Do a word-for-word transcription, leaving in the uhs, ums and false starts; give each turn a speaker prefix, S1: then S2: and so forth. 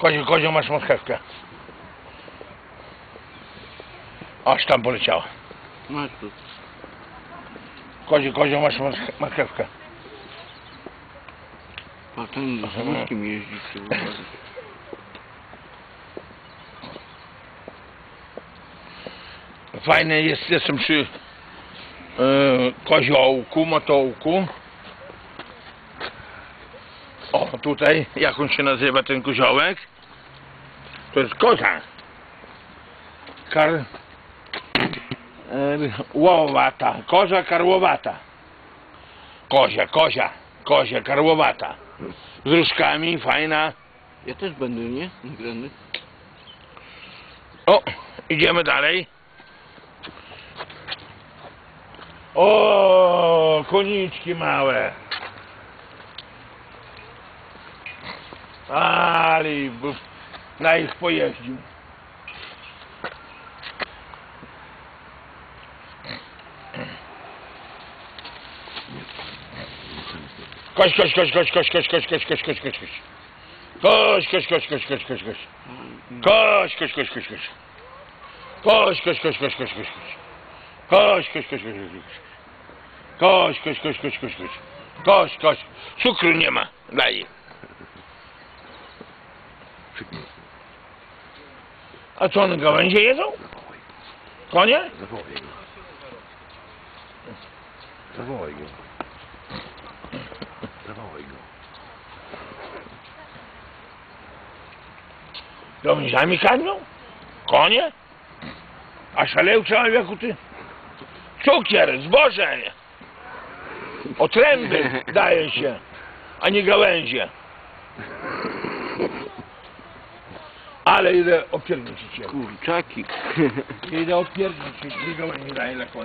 S1: Kozio, Kozio, masz marchewkę. Aż tam poleciała.
S2: Masz tu.
S1: Kozio, Kozio, masz marchewkę.
S2: A ten z wózkiem jeździ, trzeba uważać.
S1: Fajne jest, jestem przy yy, koziołku, motołku. O, tutaj, jak on się nazywa ten koziołek? To jest koza. Kar... Yy, łowata, koza karłowata. Kozia, kozia, kozia karłowata. Z różkami, fajna.
S2: Ja też będę, nie? Nagrany.
S1: O, idziemy dalej. O, koniczki małe. Ale na ich pojeździł. Koś, koś, koś, koś, koś, koś, koś, koś, koś, koś, koś, koś. Koś, koś, koś, koś, koś, koś, koś. Koś, koś, koś, koś, koś. Koś, koś, koś, koś, koś, koś, koś. Koś, koś, koś, koś, koś, koś. Koś, koś, koś, koś, koś, koś. Koś, koś. Cukru nie ma. Daj. A co one gałęzie jedzą? Konie?
S2: Zawołaj go. Zawołaj go. Zawołaj go.
S1: Gałęziami karmią? Konie? A szaleł człowieku ty? Cukier, zboże! Otręby daje się, a nie gałęzie. Ale idę opierdzić cię.
S2: Kurczaki.
S1: Idę opierdzić cię, nie gałęzie daje dla konia.